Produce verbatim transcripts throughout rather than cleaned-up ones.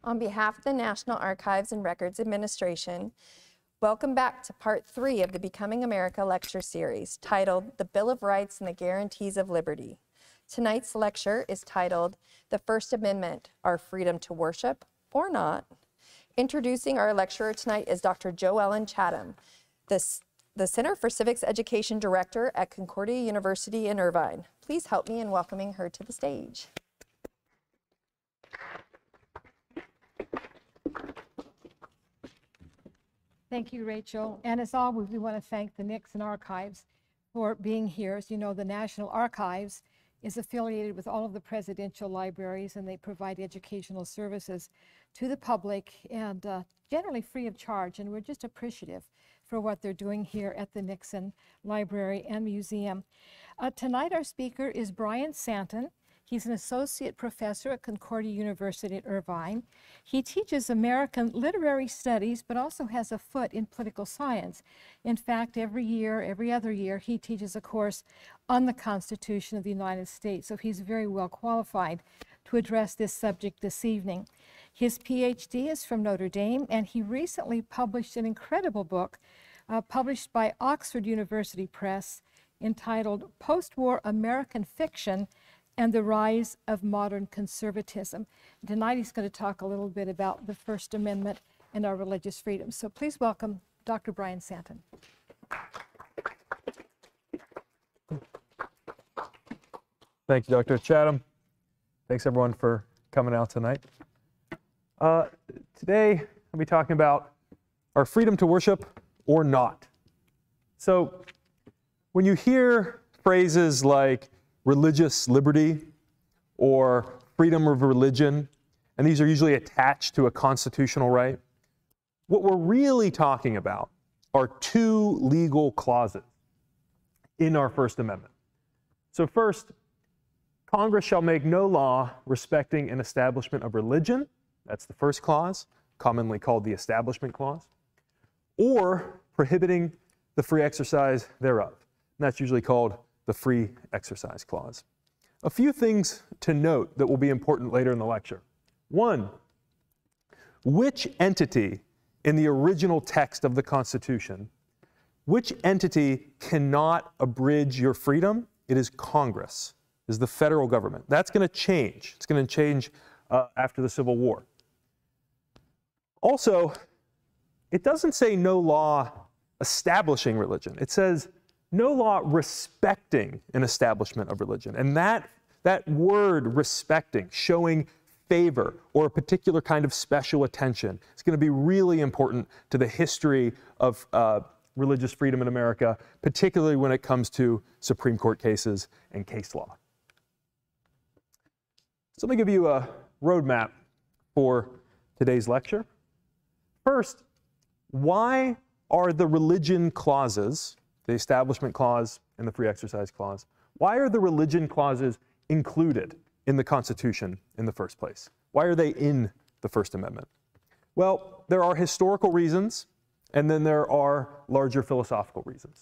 On behalf of the National Archives and Records Administration, welcome back to part three of the Becoming America lecture series titled The Bill of Rights and the Guarantees of Liberty. Tonight's lecture is titled The First Amendment, Our Freedom to Worship or Not. Introducing our lecturer tonight is Doctor Joellen Chatham, the, the Center for Civics Education Director at Concordia University in Irvine. Please help me in welcoming her to the stage. Thank you, Rachel. And as always, we want to thank the Nixon Archives for being here. As you know, the National Archives is affiliated with all of the presidential libraries, and they provide educational services to the public and uh, generally free of charge. And we're just appreciative for what they're doing here at the Nixon Library and Museum. Uh, tonight, our speaker is Bryan Santin. He's an associate professor at Concordia University at Irvine. He teaches American literary studies, but also has a foot in political science. In fact, every year, every other year, he teaches a course on the Constitution of the United States. So he's very well qualified to address this subject this evening. His PhD is from Notre Dame, and he recently published an incredible book uh, published by Oxford University Press entitled Post-War American Fiction and the Rise of Modern Conservatism. Tonight he's going to talk a little bit about the First Amendment and our religious freedoms. So please welcome Doctor Bryan Santin. Thank you, Doctor Chatham. Thanks everyone for coming out tonight. Uh, today I'll be talking about our freedom to worship or not. So when you hear phrases like religious liberty or freedom of religion, and these are usually attached to a constitutional right, what we're really talking about are two legal clauses in our First Amendment. So first, Congress shall make no law respecting an establishment of religion, that's the first clause, commonly called the Establishment Clause, or prohibiting the free exercise thereof, and that's usually called the Free Exercise Clause. A few things to note that will be important later in the lecture. One, which entity in the original text of the Constitution, which entity cannot abridge your freedom? It is Congress, is the federal government. That's going to change. It's going to change uh, after the Civil War. Also, it doesn't say no law establishing religion. It says no law respecting an establishment of religion. And that, that word respecting, showing favor or a particular kind of special attention, is going to be really important to the history of uh, religious freedom in America, particularly when it comes to Supreme Court cases and case law. So let me give you a roadmap for today's lecture. First, why are the religion clauses, the Establishment Clause and the Free Exercise Clause, why are the religion clauses included in the Constitution in the first place? Why are they in the First Amendment? Well, there are historical reasons, and then there are larger philosophical reasons.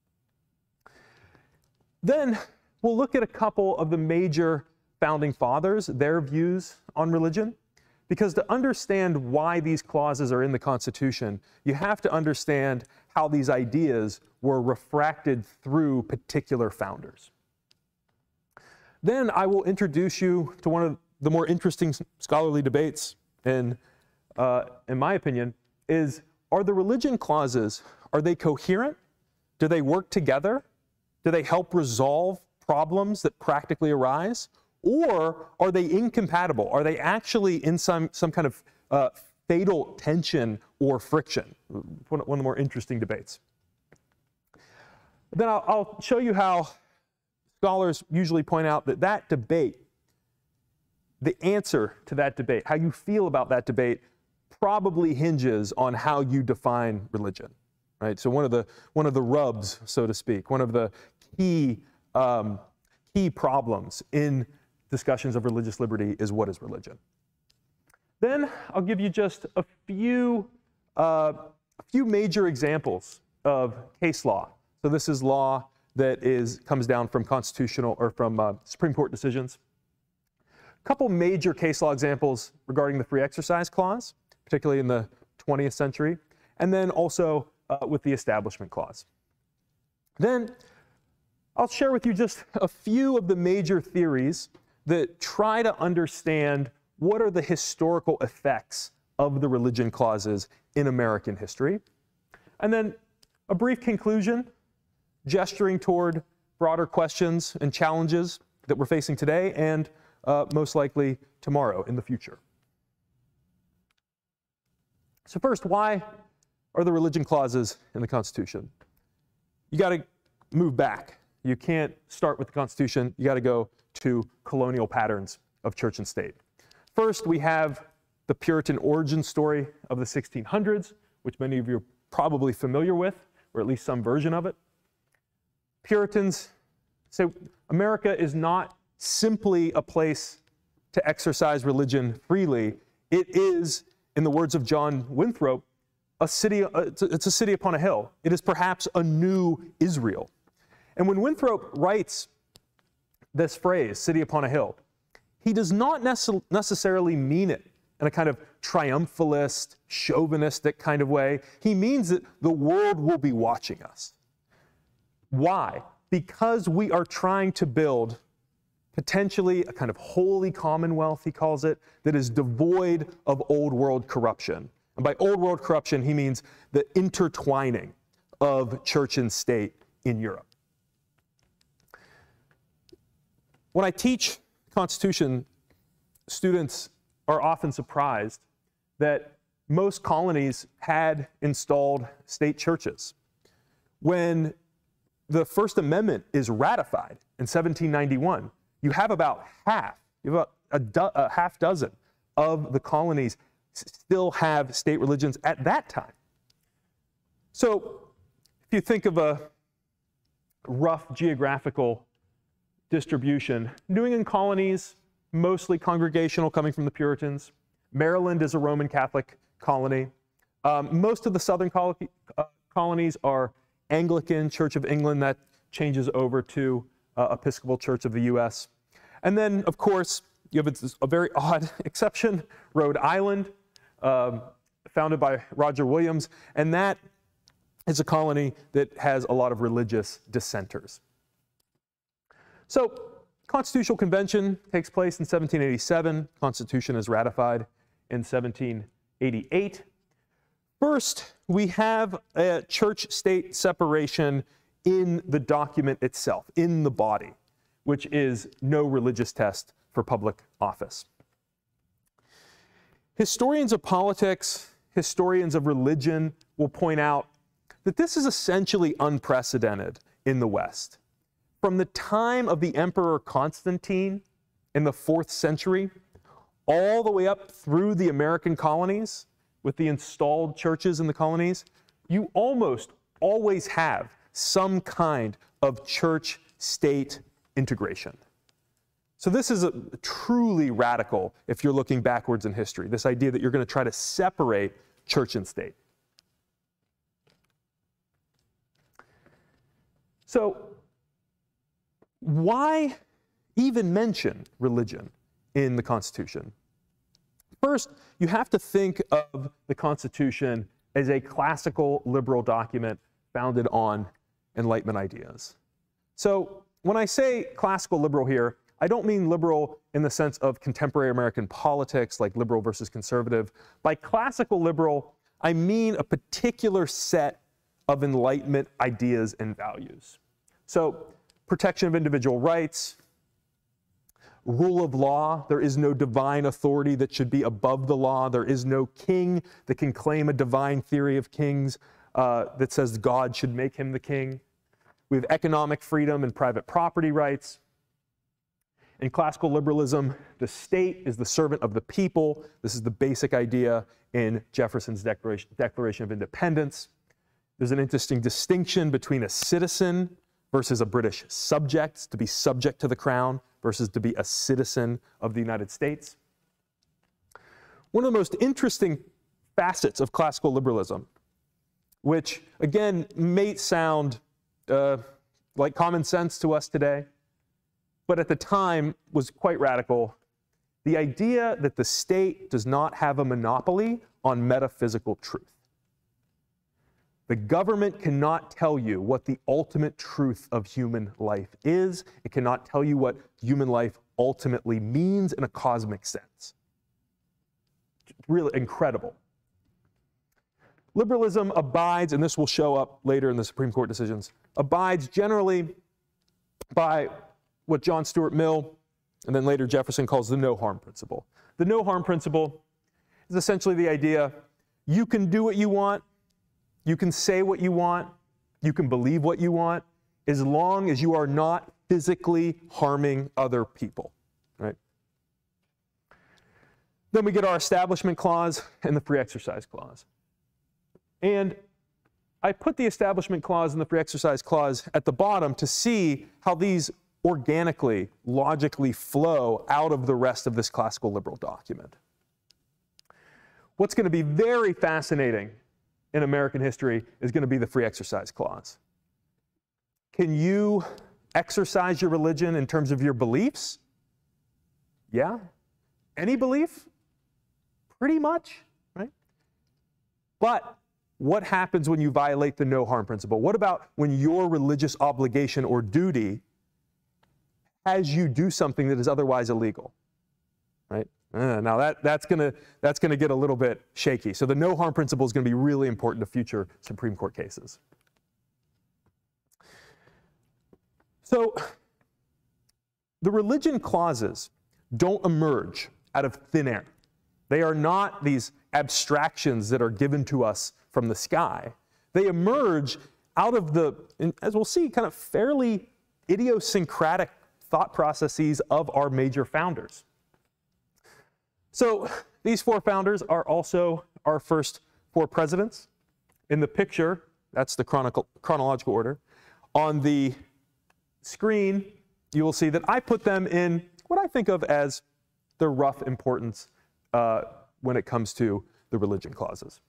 Then we'll look at a couple of the major founding fathers, their views on religion, because to understand why these clauses are in the Constitution, you have to understand how these ideas were refracted through particular founders. Then I will introduce you to one of the more interesting scholarly debates, in, uh, in my opinion, is are the religion clauses, are they coherent? Do they work together? Do they help resolve problems that practically arise? Or are they incompatible? Are they actually in some, some kind of uh, fatal tension or friction? One, one of the more interesting debates. Then I'll, I'll show you how scholars usually point out that that debate, the answer to that debate, how you feel about that debate, probably hinges on how you define religion, right? So one of the, one of the rubs, so to speak, one of the key, um, key problems in discussions of religious liberty is what is religion. Then I'll give you just a few, uh, a few major examples of case law. So this is law that is, comes down from constitutional or from uh, Supreme Court decisions. couple major case law examples regarding the free exercise clause, particularly in the twentieth century, and then also uh, with the Establishment Clause. Then I'll share with you just a few of the major theories that try to understand what are the historical effects of the religion clauses in American history. And then a brief conclusion, gesturing toward broader questions and challenges that we're facing today and uh, most likely tomorrow in the future. So first, why are the religion clauses in the Constitution? You got to move back. You can't start with the Constitution. You got to go to colonial patterns of church and state. First, we have the Puritan origin story of the sixteen hundreds, which many of you are probably familiar with, or at least some version of it. Puritans say America is not simply a place to exercise religion freely. It is, in the words of John Winthrop, a city, it's a city upon a hill. It is perhaps a new Israel. And when Winthrop writes this phrase, city upon a hill, he does not necess- necessarily mean it in a kind of triumphalist, chauvinistic kind of way. He means that the world will be watching us. Why? Because we are trying to build potentially a kind of holy commonwealth, he calls it, that is devoid of old world corruption. And by old world corruption, he means the intertwining of church and state in Europe. When I teach Constitution, students are often surprised that most colonies had installed state churches. When the First Amendment is ratified in seventeen ninety-one, you have about half, you have about a, do, a half dozen of the colonies still have state religions at that time. So if you think of a rough geographical distribution, New England colonies, mostly congregational, coming from the Puritans. Maryland is a Roman Catholic colony. Um, most of the southern col- uh, colonies are Anglican, Church of England, that changes over to uh, Episcopal Church of the U S. And then, of course, you have a, a very odd exception, Rhode Island, um, founded by Roger Williams, and that is a colony that has a lot of religious dissenters. So, Constitutional Convention takes place in seventeen eighty-seven. Constitution is ratified in seventeen eighty-eight. First, we have a church-state separation in the document itself, in the body, which is no religious test for public office. Historians of politics, historians of religion will point out that this is essentially unprecedented in the West. From the time of the Emperor Constantine in the fourth century, all the way up through the American colonies, with the installed churches in the colonies, you almost always have some kind of church-state integration. So this is a, truly radical if you're looking backwards in history, this idea that you're going to try to separate church and state. So why even mention religion in the Constitution? First, you have to think of the Constitution as a classical liberal document founded on Enlightenment ideas. So when I say classical liberal here, I don't mean liberal in the sense of contemporary American politics, like liberal versus conservative. By classical liberal, I mean a particular set of Enlightenment ideas and values. So protection of individual rights, rule of law. There is no divine authority that should be above the law. There is no king that can claim a divine theory of kings uh, that says God should make him the king. We have economic freedom and private property rights. In classical liberalism, the state is the servant of the people. This is the basic idea in Jefferson's Declaration, Declaration of Independence. There's an interesting distinction between a citizen versus a British subject, to be subject to the crown versus to be a citizen of the United States. One of the most interesting facets of classical liberalism, which again may sound uh, like common sense to us today, but at the time was quite radical, the idea that the state does not have a monopoly on metaphysical truth. The government cannot tell you what the ultimate truth of human life is. It cannot tell you what human life ultimately means in a cosmic sense. It's really incredible. Liberalism abides, and this will show up later in the Supreme Court decisions, abides generally by what John Stuart Mill and then later Jefferson calls the no harm principle. The no harm principle is essentially the idea you can do what you want, you can say what you want, you can believe what you want, as long as you are not physically harming other people, right? Then we get our Establishment Clause and the Free Exercise Clause. And I put the Establishment Clause and the Free Exercise Clause at the bottom to see how these organically, logically flow out of the rest of this classical liberal document. What's going to be very fascinating in American history is going to be the Free Exercise Clause. Can you exercise your religion in terms of your beliefs? Yeah. Any belief? Pretty much, right? But what happens when you violate the no harm principle? What about when your religious obligation or duty has you do something that is otherwise illegal, right? Uh, now that, that's gonna, that's gonna get a little bit shaky. So the no harm principle is gonna be really important to future Supreme Court cases. So the religion clauses don't emerge out of thin air. They are not these abstractions that are given to us from the sky. They emerge out of the, as we'll see, kind of fairly idiosyncratic thought processes of our major founders. So these four founders are also our first four presidents. In the picture, that's the chronological order. On the screen, you will see that I put them in what I think of as the rough importance uh, when it comes to the religion clauses.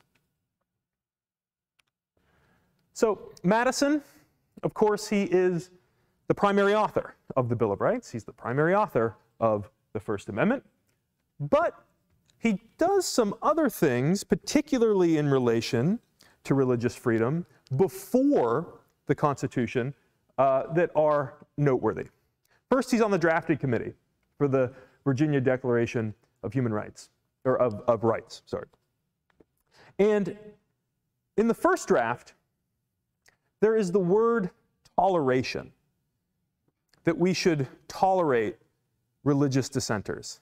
So Madison, of course, he is the primary author of the Bill of Rights. He's the primary author of the First Amendment. But he does some other things, particularly in relation to religious freedom, before the Constitution uh, that are noteworthy. First, he's on the drafting committee for the Virginia Declaration of Human Rights, or of, of Rights, sorry. And in the first draft, there is the word toleration, that we should tolerate religious dissenters.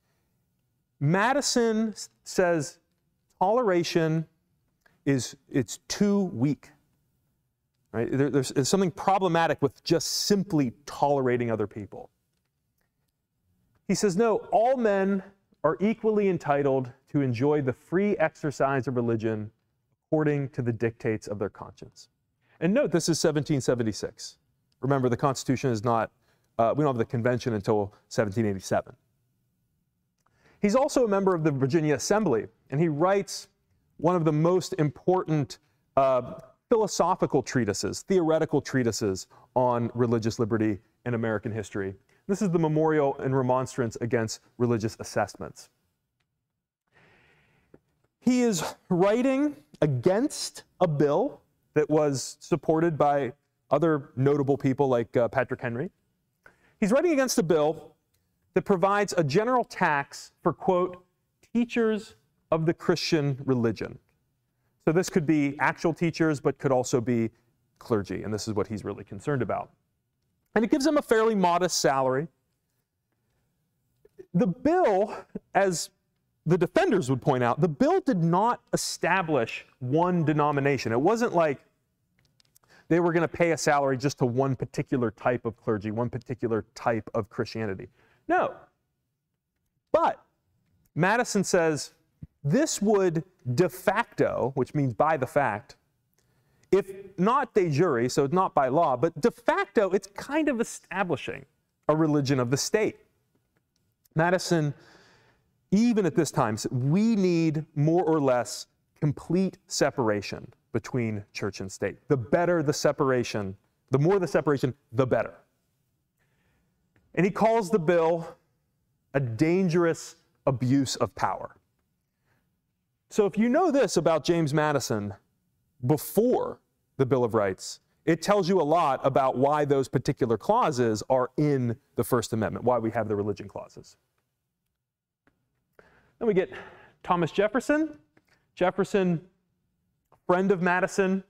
Madison says toleration is, it's too weak. Right? There, there's, there's something problematic with just simply tolerating other people. He says, no, all men are equally entitled to enjoy the free exercise of religion according to the dictates of their conscience. And note, this is seventeen seventy-six. Remember, the Constitution is not, uh, we don't have the convention until seventeen eighty-seven. He's also a member of the Virginia Assembly, and he writes one of the most important uh, philosophical treatises, theoretical treatises on religious liberty in American history. This is the Memorial and Remonstrance Against Religious Assessments. He is writing against a bill that was supported by other notable people like uh, Patrick Henry. He's writing against a bill that provides a general tax for, quote, teachers of the Christian religion. So this could be actual teachers, but could also be clergy, and this is what he's really concerned about. And it gives them a fairly modest salary. The bill, as the defenders would point out, the bill did not establish one denomination. It wasn't like they were going to pay a salary just to one particular type of clergy, one particular type of Christianity. No. But Madison says this would de facto, which means by the fact, if not de jure, so not by law, but de facto, it's kind of establishing a religion of the state. Madison, even at this time, said we need more or less complete separation between church and state. The better the separation, the more the separation, the better. And he calls the bill a dangerous abuse of power. So if you know this about James Madison before the Bill of Rights, it tells you a lot about why those particular clauses are in the First Amendment, why we have the religion clauses. Then we get Thomas Jefferson. Jefferson, friend of Madison.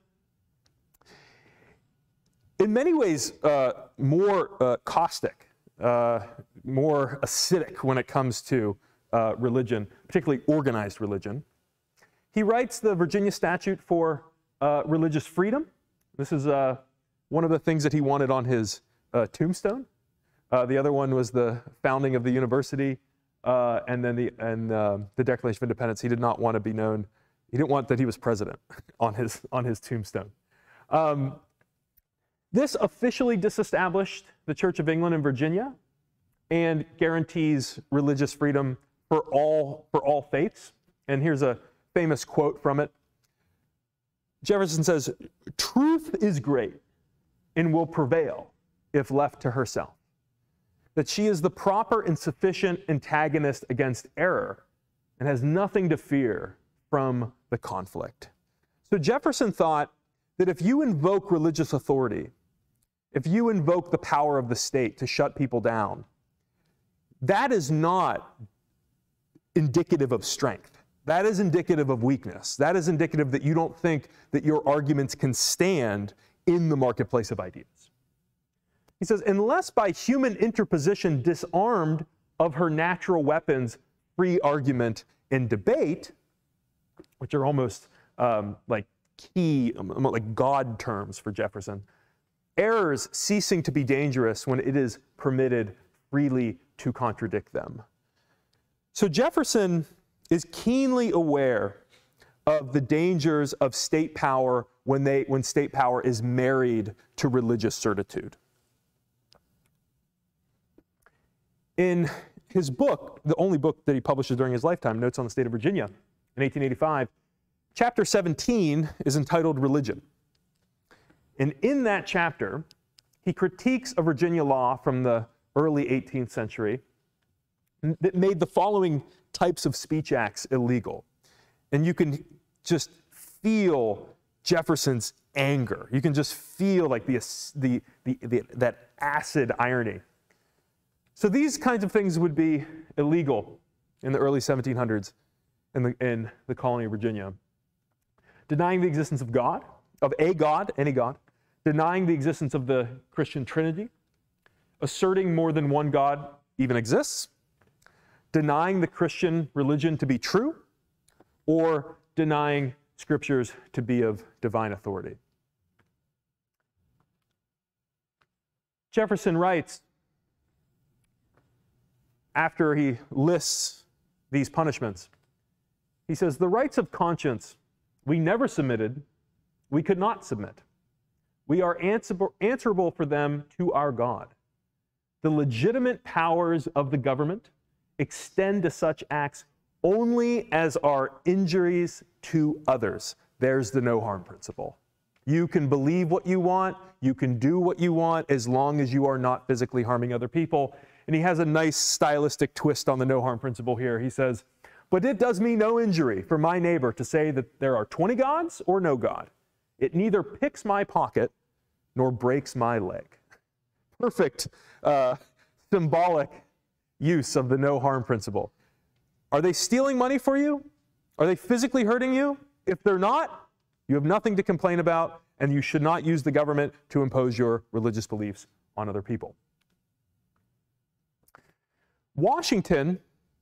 In many ways, uh, more uh, caustic, uh, more acidic when it comes to uh, religion, particularly organized religion. He writes the Virginia Statute for uh, religious freedom. This is uh, one of the things that he wanted on his uh, tombstone. Uh, the other one was the founding of the university, uh, and then the and uh, the Declaration of Independence. He did not want to be known. He didn't want that he was president on his on his tombstone. Um, this officially disestablished the Church of England in Virginia, and guarantees religious freedom for all for all faiths. And here's a famous quote from it. Jefferson says, "Truth is great and will prevail if left to herself, that she is the proper and sufficient antagonist against error and has nothing to fear from the conflict." So Jefferson thought that if you invoke religious authority, if you invoke the power of the state to shut people down, that is not indicative of strength. That is indicative of weakness. That is indicative that you don't think that your arguments can stand in the marketplace of ideas. He says, unless by human interposition disarmed of her natural weapons, free argument and debate, which are almost um, like key, like God terms for Jefferson, errors ceasing to be dangerous when it is permitted freely to contradict them. So Jefferson is keenly aware of the dangers of state power when, they, when state power is married to religious certitude. In his book, the only book that he publishes during his lifetime, Notes on the State of Virginia, in eighteen eighty-five, chapter seventeen is entitled Religion. And in that chapter, he critiques a Virginia law from the early eighteenth century that made the following types of speech acts illegal. And you can just feel Jefferson's anger. You can just feel like the, the, the, the, that acid irony. So these kinds of things would be illegal in the early seventeen hundreds in the, in the colony of Virginia. Denying the existence of God, of a God, any God, denying the existence of the Christian Trinity, asserting more than one God even exists, denying the Christian religion to be true, or denying scriptures to be of divine authority. Jefferson writes, after he lists these punishments, he says, "The rights of conscience we never submitted, we could not submit. We are answerable, answerable for them to our God. The legitimate powers of the government extend to such acts only as are injuries to others." There's the no harm principle. You can believe what you want, you can do what you want, as long as you are not physically harming other people. And he has a nice stylistic twist on the no harm principle here. He says, "But it does me no injury for my neighbor to say that there are twenty gods or no God. It neither picks my pocket nor breaks my leg." Perfect uh, symbolic use of the no harm principle. Are they stealing money for you? Are they physically hurting you? If they're not, you have nothing to complain about, and you should not use the government to impose your religious beliefs on other people. Washington,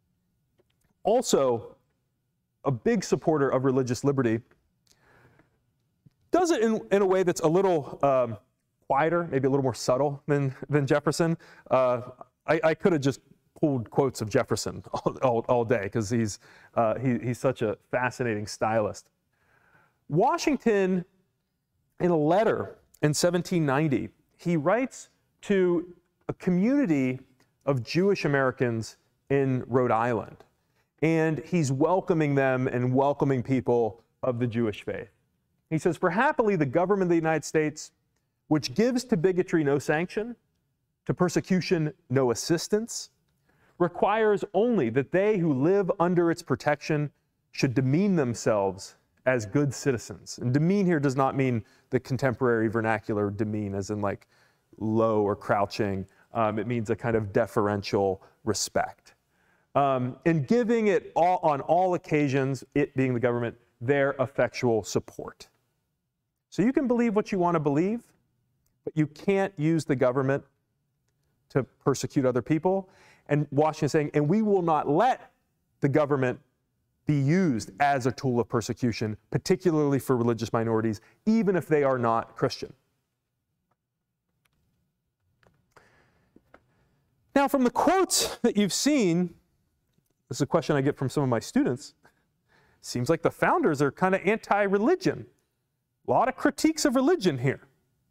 also a big supporter of religious liberty, does it in, in a way that's a little um, quieter, maybe a little more subtle than, than Jefferson. Uh, I, I could have just pulled quotes of Jefferson all, all, all day because he's, uh, he, he's such a fascinating stylist. Washington, in a letter in seventeen ninety, he writes to a community of Jewish Americans in Rhode Island, and he's welcoming them and welcoming people of the Jewish faith. He says, "For happily the government of the United States, which gives to bigotry no sanction, to persecution no assistance, requires only that they who live under its protection should demean themselves as good citizens. And demean here does not mean the contemporary vernacular demean, as in like low or crouching. Um, it means a kind of deferential respect. Um, and giving it all, on all occasions, it being the government, their effectual support. So you can believe what you want to believe, but you can't use the government to persecute other people. And Washington is saying, and we will not let the government be used as a tool of persecution, particularly for religious minorities, even if they are not Christian. Now, from the quotes that you've seen, this is a question I get from some of my students, seems like the founders are kind of anti-religion. A lot of critiques of religion here.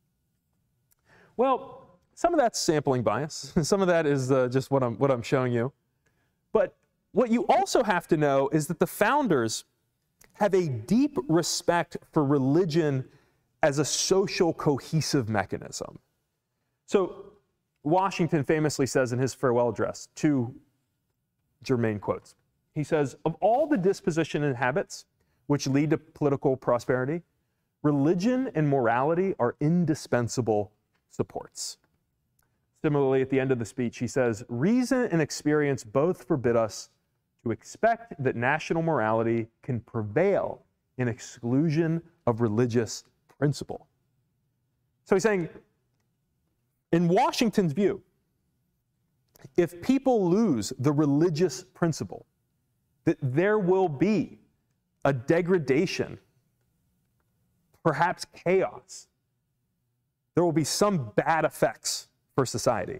Well, some of that's sampling bias. Some of that is uh, just what I'm, what I'm showing you. But what you also have to know is that the founders have a deep respect for religion as a social cohesive mechanism. So Washington famously says in his farewell address, two germane quotes. He says, of all the disposition and habits which lead to political prosperity, religion and morality are indispensable supports. Similarly, at the end of the speech, he says, reason and experience both forbid us to expect that national morality can prevail in exclusion of religious principle. So he's saying, in Washington's view, if people lose the religious principle, that there will be a degradation, perhaps chaos. There will be some bad effects for society.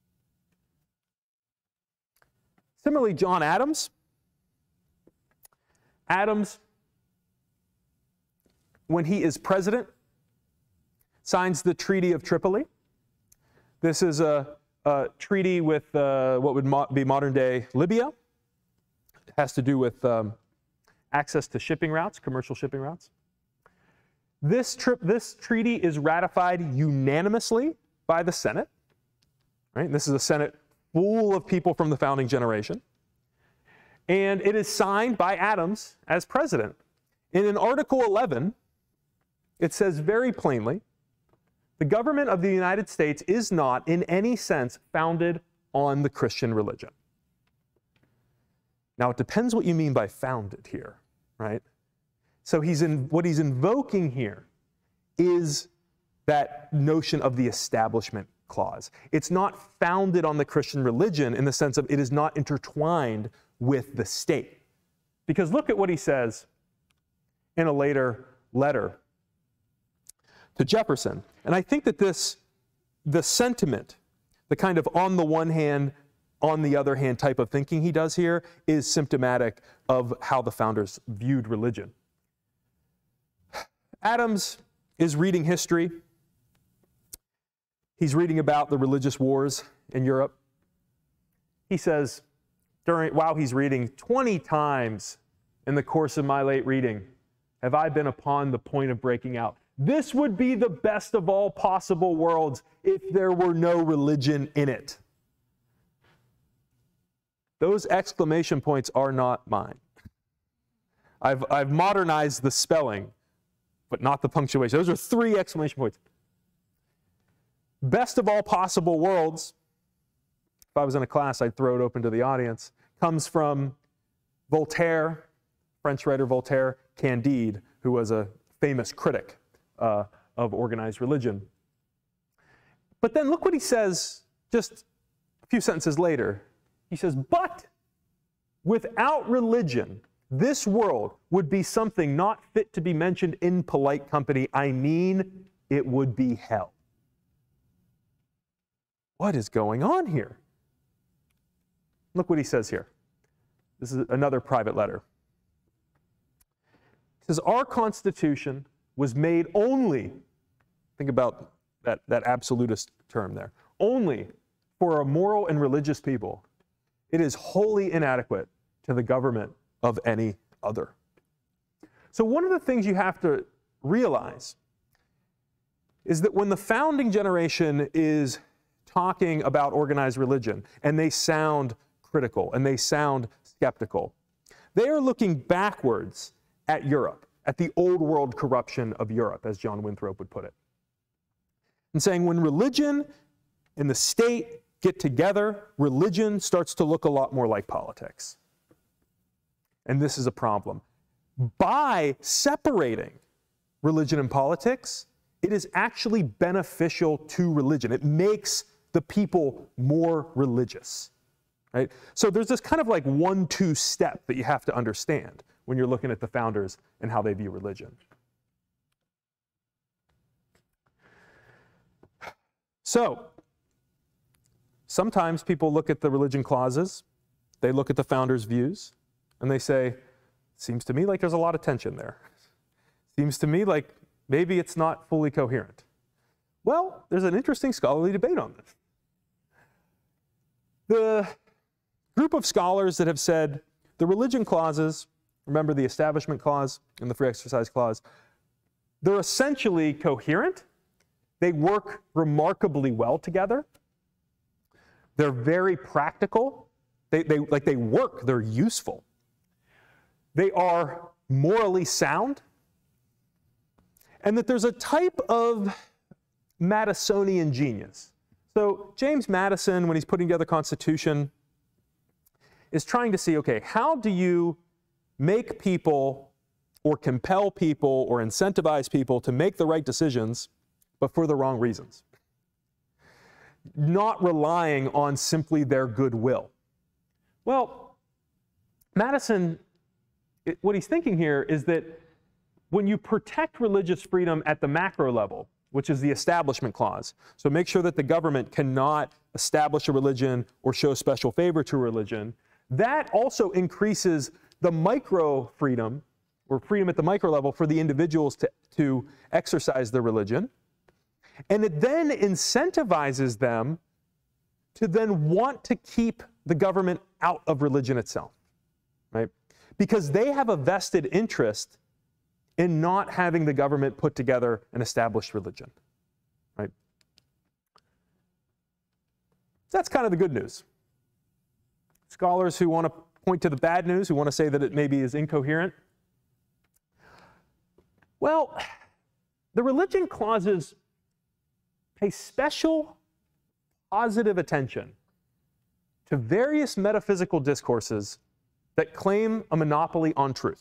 Similarly, John Adams. Adams, when he is president, signs the Treaty of Tripoli. This is a, a treaty with uh, what would mo be modern-day Libya. It has to do with um, access to shipping routes, commercial shipping routes. This, trip, this treaty is ratified unanimously by the Senate. Right? This is a Senate full of people from the founding generation. And it is signed by Adams as president. And in Article eleven, it says very plainly, the government of the United States is not in any sense founded on the Christian religion. Now, it depends what you mean by founded here, right? So he's in, what he's invoking here is that notion of the Establishment Clause. It's not founded on the Christian religion in the sense of it is not intertwined with the state. Because look at what he says in a later letter to Jefferson. And I think that this, the sentiment, the kind of on the one hand, on the other hand type of thinking he does here is symptomatic of how the founders viewed religion. Adams is reading history. He's reading about the religious wars in Europe. He says, during, while he's reading, twenty times in the course of my late reading have I been upon the point of breaking out. This would be the best of all possible worlds if there were no religion in it. Those exclamation points are not mine. I've, I've modernized the spelling, but not the punctuation. Those are three exclamation points. Best of all possible worlds, if I was in a class, I'd throw it open to the audience, comes from Voltaire, French writer Voltaire, Candide, who was a famous critic uh, of organized religion. But then look what he says just a few sentences later. He says, but without religion, this world would be something not fit to be mentioned in polite company. I mean, it would be hell. What is going on here? Look what he says here. This is another private letter. He says, our Constitution was made only, think about that, that absolutist term there, only for a moral and religious people. It is wholly inadequate to the government of any other. So one of the things you have to realize is that when the founding generation is talking about organized religion and they sound critical and they sound skeptical. They are looking backwards at Europe, at the old world corruption of Europe, as John Winthrop would put it, and saying when religion and the state get together, religion starts to look a lot more like politics. And this is a problem. By separating religion and politics, it is actually beneficial to religion. It makes the people more religious, right? So there's this kind of like one two step that you have to understand when you're looking at the founders and how they view religion. So sometimes people look at the religion clauses, they look at the founders' views, and they say, seems to me like there's a lot of tension there. Seems to me like maybe it's not fully coherent. Well, there's an interesting scholarly debate on this. The group of scholars that have said the religion clauses, remember the Establishment Clause and the Free Exercise Clause, they're essentially coherent. They work remarkably well together. They're very practical. They, they, like they work, they're useful. They are morally sound. And that there's a type of Madisonian genius. So James Madison, when he's putting together the Constitution, is trying to see, okay, how do you make people or compel people or incentivize people to make the right decisions, but for the wrong reasons? Not relying on simply their goodwill. Well, Madison, it, what he's thinking here is that when you protect religious freedom at the macro level, which is the Establishment Clause, so make sure that the government cannot establish a religion or show special favor to a religion, that also increases the micro freedom, or freedom at the micro level for the individuals to, to exercise their religion. And it then incentivizes them to then want to keep the government out of religion itself, right? Because they have a vested interest in not having the government put together an established religion, right? That's kind of the good news. Scholars who want to point to the bad news, who want to say that it maybe is incoherent. Well, the religion clauses pay special positive attention to various metaphysical discourses that claim a monopoly on truth.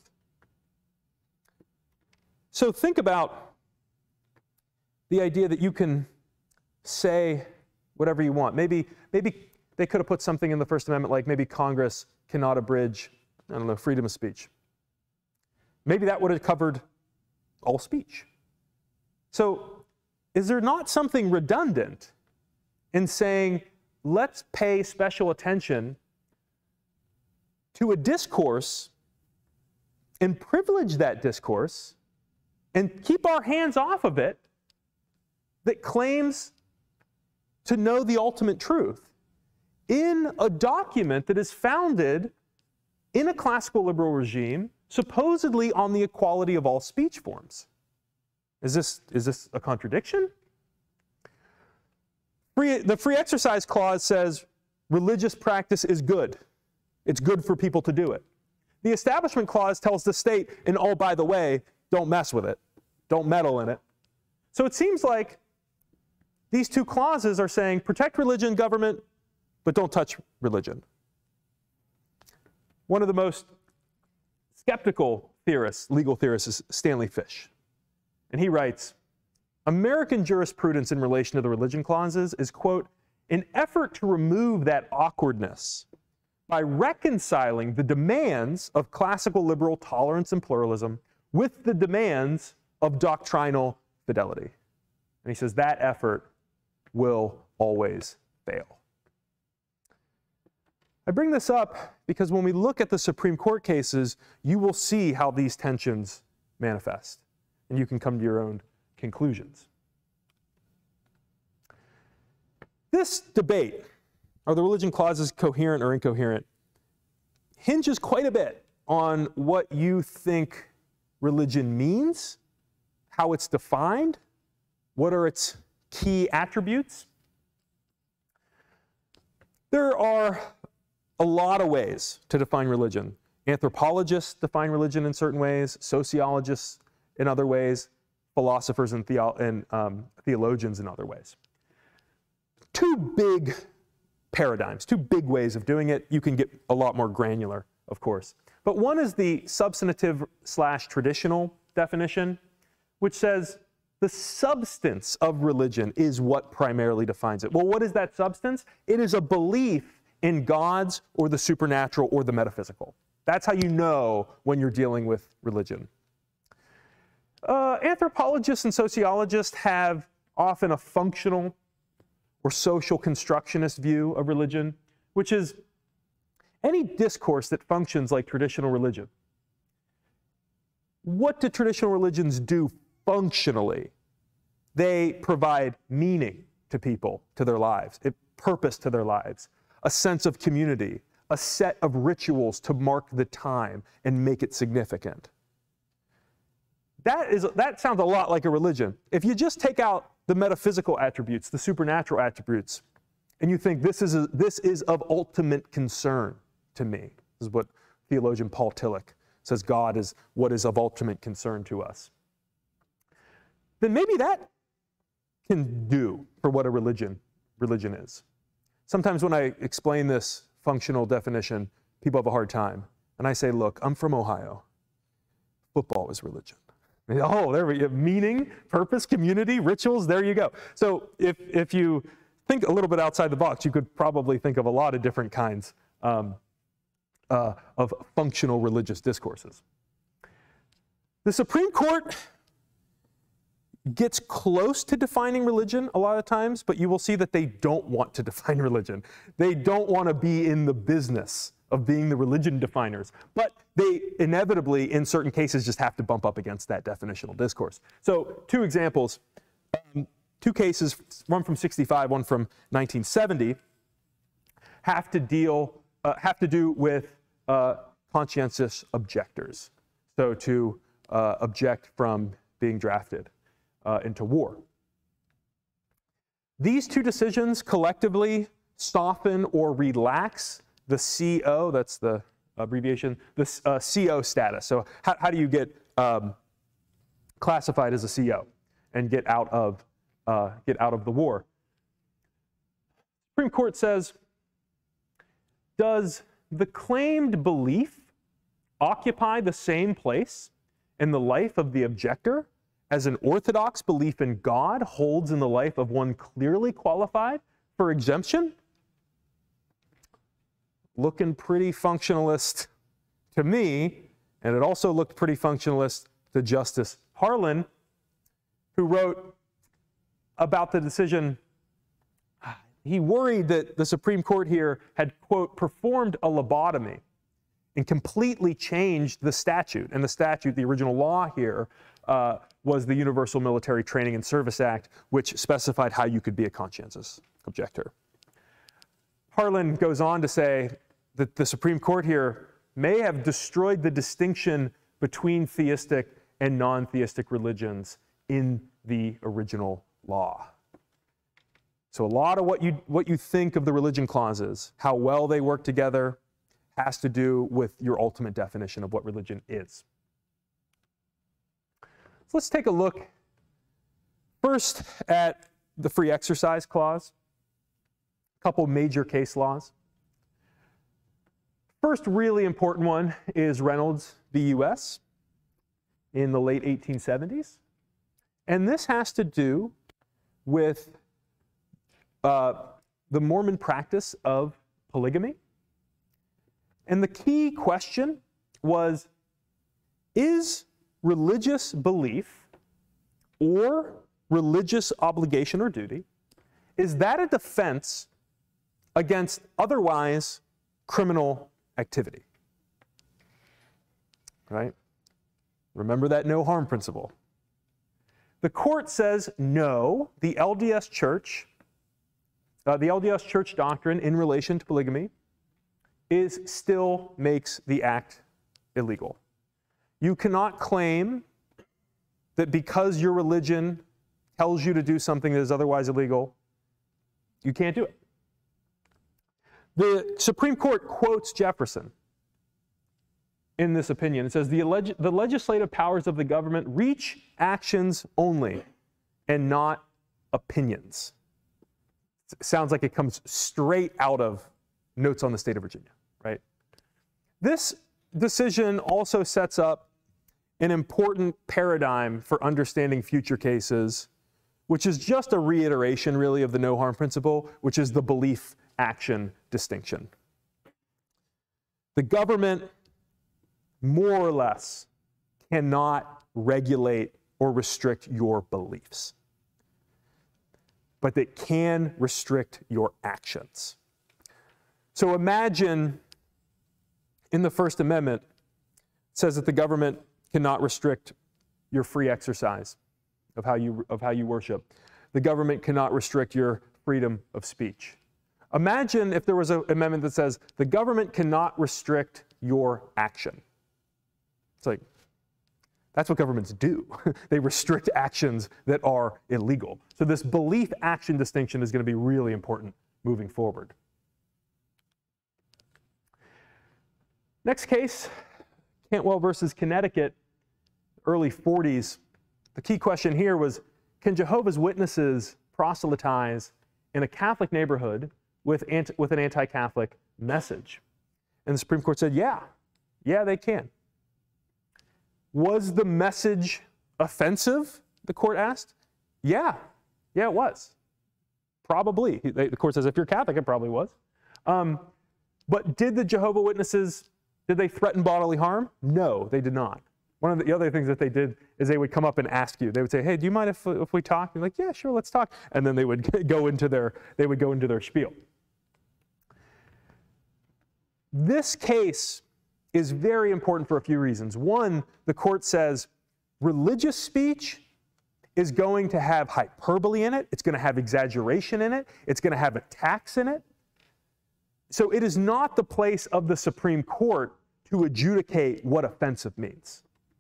So think about the idea that you can say whatever you want. Maybe, maybe they could have put something in the First Amendment like maybe Congress cannot abridge, I don't know, freedom of speech. Maybe that would have covered all speech. So is there not something redundant in saying, let's pay special attention to a discourse and privilege that discourse and keep our hands off of it that claims to know the ultimate truth in a document that is founded in a classical liberal regime, supposedly on the equality of all speech forms? Is this, is this a contradiction? Free, the Free Exercise Clause says religious practice is good. It's good for people to do it. The Establishment Clause tells the state, and oh, by the way, don't mess with it. Don't meddle in it. So it seems like these two clauses are saying protect religion, government, but don't touch religion. One of the most skeptical theorists, legal theorists, is Stanley Fish. And he writes, American jurisprudence in relation to the religion clauses is, quote, an effort to remove that awkwardness by reconciling the demands of classical liberal tolerance and pluralism with the demands of doctrinal fidelity. And he says that effort will always fail. I bring this up because when we look at the Supreme Court cases, you will see how these tensions manifest, and you can come to your own conclusions. This debate, are the religion clauses coherent or incoherent, hinges quite a bit on what you think religion means, how it's defined, what are its key attributes. There are a lot of ways to define religion. Anthropologists define religion in certain ways, sociologists in other ways, philosophers and, theo and um, theologians in other ways. Two big paradigms, two big ways of doing it. You can get a lot more granular, of course. But one is the substantive slash traditional definition, which says the substance of religion is what primarily defines it. Well, what is that substance? It is a belief in gods or the supernatural or the metaphysical. That's how you know when you're dealing with religion. Uh, anthropologists and sociologists have often a functional or social constructionist view of religion, which is any discourse that functions like traditional religion. What do traditional religions do functionally? They provide meaning to people, to their lives, a purpose to their lives, a sense of community, a set of rituals to mark the time and make it significant. That is, that sounds a lot like a religion. If you just take out the metaphysical attributes, the supernatural attributes, and you think this is, a, this is of ultimate concern to me. This is what theologian Paul Tillich says, God is what is of ultimate concern to us. Then maybe that can do for what a religion, religion is. Sometimes when I explain this functional definition, people have a hard time. And I say, look, I'm from Ohio. Football is religion. Oh, there we go. Meaning, purpose, community, rituals, there you go. So if, if you think a little bit outside the box, you could probably think of a lot of different kinds um, uh, of functional religious discourses. The Supreme Court gets close to defining religion a lot of times, but you will see that they don't want to define religion. They don't want to be in the business of being the religion definers, but they inevitably, in certain cases, just have to bump up against that definitional discourse. So two examples, um, two cases, one from sixty-five, one from nineteen seventy, have to deal, uh, have to do with uh, conscientious objectors. So to uh, object from being drafted uh, into war. These two decisions collectively soften or relax the C O, that's the abbreviation, the uh, C O status. So how, how do you get um, classified as a C O and get out of, uh, get out of the war? Supreme Court says, does the claimed belief occupy the same place in the life of the objector as an orthodox belief in God holds in the life of one clearly qualified for exemption? Looking pretty functionalist to me, and it also looked pretty functionalist to Justice Harlan, who wrote about the decision. He worried that the Supreme Court here had, quote, performed a lobotomy and completely changed the statute. And the statute, the original law here, uh, was the Universal Military Training and Service Act, which specified how you could be a conscientious objector. Harlan goes on to say that the Supreme Court here may have destroyed the distinction between theistic and non-theistic religions in the original law. So a lot of what you, what you think of the religion clauses, how well they work together, has to do with your ultimate definition of what religion is. So let's take a look first at the free exercise clause, a couple major case laws. First really important one is Reynolds v. U S in the late eighteen seventies. And this has to do with uh, the Mormon practice of polygamy. And the key question was, is religious belief or religious obligation or duty, is that a defense against otherwise criminal activity? Right? Remember that no harm principle. The court says no, the L D S Church, uh, the L D S Church doctrine in relation to polygamy is still makes the act illegal. You cannot claim that because your religion tells you to do something that is otherwise illegal, you can't do it. The Supreme Court quotes Jefferson in this opinion. It says, the, leg the legislative powers of the government reach actions only and not opinions. It sounds like it comes straight out of Notes on the State of Virginia, right? This decision also sets up an important paradigm for understanding future cases, which is just a reiteration, really, of the no harm principle, which is the belief-action distinction. The government, more or less, cannot regulate or restrict your beliefs, but it can restrict your actions. So imagine in the First Amendment, it says that the government cannot restrict your free exercise of how you, of how you worship. The government cannot restrict your freedom of speech. Imagine if there was an amendment that says the government cannot restrict your action. It's like, that's what governments do. They restrict actions that are illegal. So this belief-action distinction is going to be really important moving forward. Next case, Cantwell versus Connecticut, early forties. The key question here was, can Jehovah's Witnesses proselytize in a Catholic neighborhood with, anti with an anti-Catholic message? And the Supreme Court said, yeah, yeah, they can. Was the message offensive, the court asked? Yeah, yeah, it was. Probably. The court says, if you're Catholic, it probably was. Um, but did the Jehovah's Witnesses, did they threaten bodily harm? No, they did not. One of the other things that they did is they would come up and ask you. They would say, hey, do you mind if, if we talk? You're like, yeah, sure, let's talk. And then they would go into their, they would go into their spiel. This case is very important for a few reasons. One, the court says religious speech is going to have hyperbole in it. It's going to have exaggeration in it. It's going to have attacks in it. So it is not the place of the Supreme Court to adjudicate what offensive means.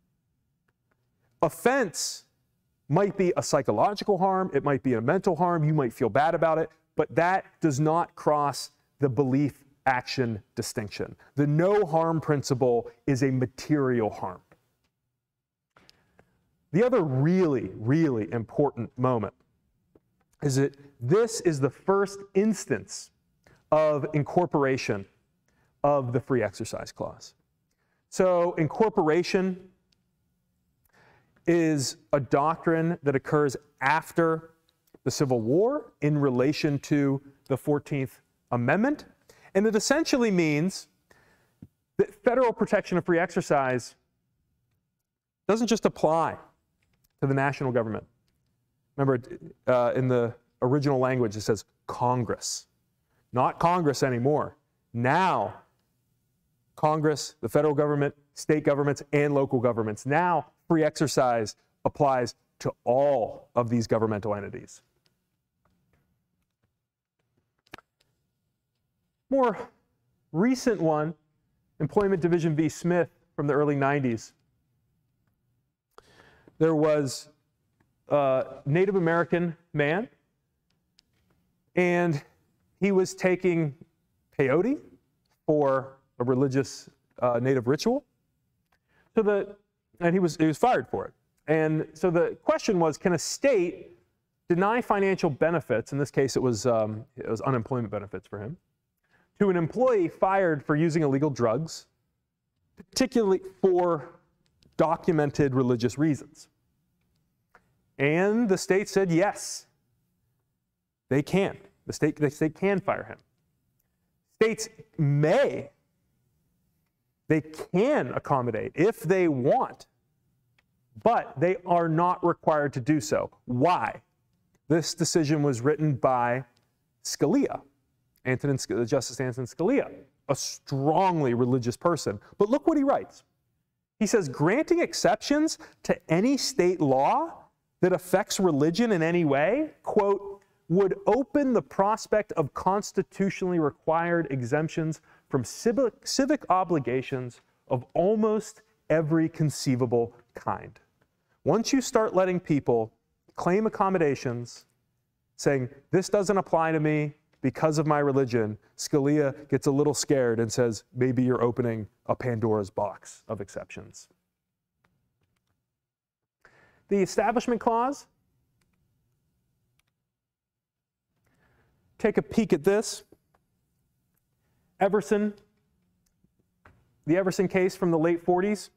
Offense might be a psychological harm. It might be a mental harm. You might feel bad about it. But that does not cross the belief-action distinction. The no harm principle is a material harm. The other really, really important moment is that this is the first instance of incorporation of the free exercise clause. So incorporation is a doctrine that occurs after the Civil War in relation to the fourteenth Amendment. And it essentially means that federal protection of free exercise doesn't just apply to the national government. Remember, uh, in the original language, it says Congress. Not Congress anymore. Now, Congress, the federal government, state governments, and local governments. Now, free exercise applies to all of these governmental entities. More recent one, Employment Division v. Smith from the early nineties. There was a Native American man, and he was taking peyote for a religious uh, Native ritual. So the, and he was, he was fired for it. And so the question was, can a state deny financial benefits, in this case it was, um, it was unemployment benefits for him, to an employee fired for using illegal drugs, particularly for documented religious reasons? And the state said yes, they can. The state, the state can fire him. States may, they can accommodate if they want, but they are not required to do so. Why? This decision was written by Scalia, Antonin, Justice Antonin Scalia, a strongly religious person. But look what he writes. He says, granting exceptions to any state law that affects religion in any way, quote, would open the prospect of constitutionally required exemptions from civic, civic obligations of almost every conceivable kind. Once you start letting people claim accommodations, saying, this doesn't apply to me, because of my religion, Scalia gets a little scared and says, maybe you're opening a Pandora's box of exceptions. The Establishment Clause. Take a peek at this. Everson, the Everson case from the late forties,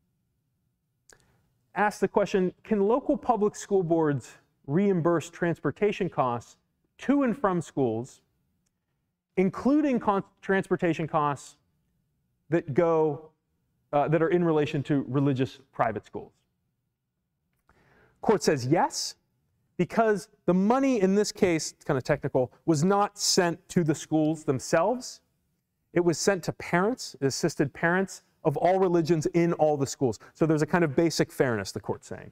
asked the question, can local public school boards reimburse transportation costs to and from schools, including con- transportation costs that go, uh, that are in relation to religious private schools? Court says yes, because the money in this case, it's kind of technical, was not sent to the schools themselves. It was sent to parents, assisted parents of all religions in all the schools. So there's a kind of basic fairness, the court's saying.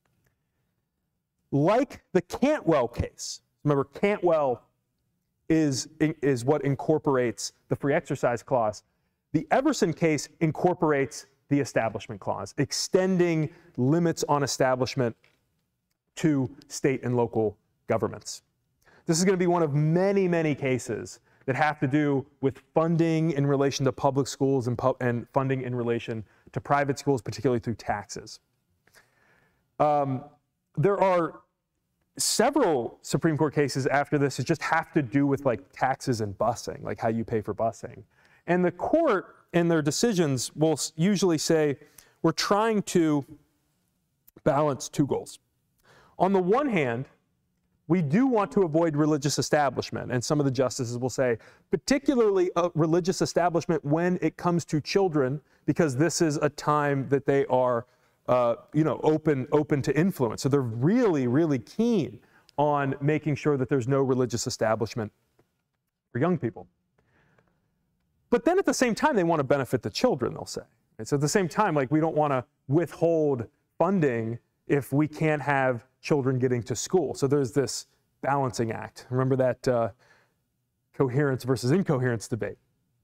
Like the Cantwell case, remember Cantwell is, is what incorporates the free exercise clause. The Everson case incorporates the Establishment Clause, extending limits on establishment to state and local governments. This is going to be one of many, many cases that have to do with funding in relation to public schools and, pu- and funding in relation to private schools, particularly through taxes. Um, there are several Supreme Court cases after this that just have to do with like taxes and busing, like how you pay for busing. And the court in their decisions will usually say, we're trying to balance two goals. On the one hand, we do want to avoid religious establishment, and some of the justices will say, particularly a religious establishment when it comes to children, because this is a time that they are, uh, you know, open, open to influence. So they're really, really keen on making sure that there's no religious establishment for young people. But then at the same time, they want to benefit the children, they'll say. And so at the same time, like we don't want to withhold funding if we can't have children getting to school. So there's this balancing act. Remember that uh, coherence versus incoherence debate.